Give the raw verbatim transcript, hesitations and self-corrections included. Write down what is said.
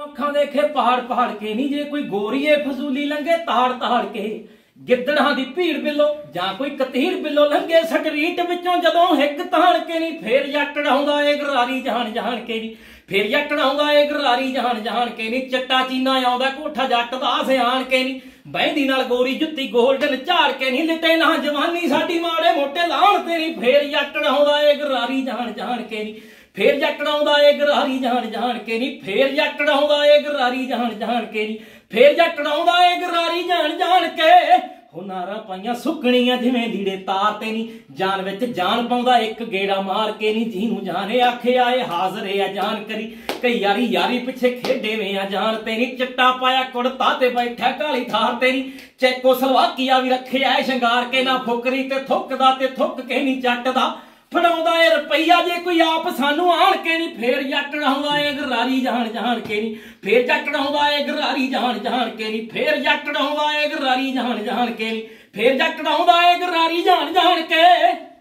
अखां देखे पहाड़ पहाड़ के नी, जे कोई गोरीए फसूली लंघे ताड़ ताड़ के। गिद्दड़ां दी भीड़ बिलो जां कोई कतीर बिलो लंघे सटरीट विचों जदों हिक ताण के नी, फेर जट रहाउंदा ए गरारी जान जान के नी, फेर जट रहाउंदा ए गरारी जान जान के नी। चट्टा चीना आउंदा कोठा जट दा सियाण के नी, बहदी नाल गोरी जुत्ती गोल्डन झाड़ के नी। लिटे ना जवानी साडी माड़े मोटे लाण ते नी, फेर जट रहाउंदा ए गरारी जान जान के नी, फेर जट रहाउंदा ए गरारी जान जान के नी, फेर जट रहाउंदा ए गरारी जान जान के नी, फेर जट रहाउंदा ए गरारी जान जान के। हुनारा पाइयां सुकणियां जिवें लीड़े तार ते नी, जान विच जान पाउंदा एक गेड़ा मार के नी। जीनू जाने आखे आए हाज़र आ जान करी, कई यारी यारी पिछे खेडे वे आ जान ते नी। चिट्टा पाया कुड़ता ते बैठा काली थार ते नी, चेको सलवाकिया भी रखे आए शंगार के। ना फुकरी ते थुकदा ते थुक के नी चटदा, फड़ाउंदा ए रुपईया जे कोई आप सानू आण के नी, फेर जट रहाउंदा ए गरारी जान जान के नी, फेर जट रहाउंदा ए गरारी जान जान के नी, फेर जट रहाउंदा ए गरारी जान जान के नी, फेर जट रहाउंदा ए गरारी जान जान के।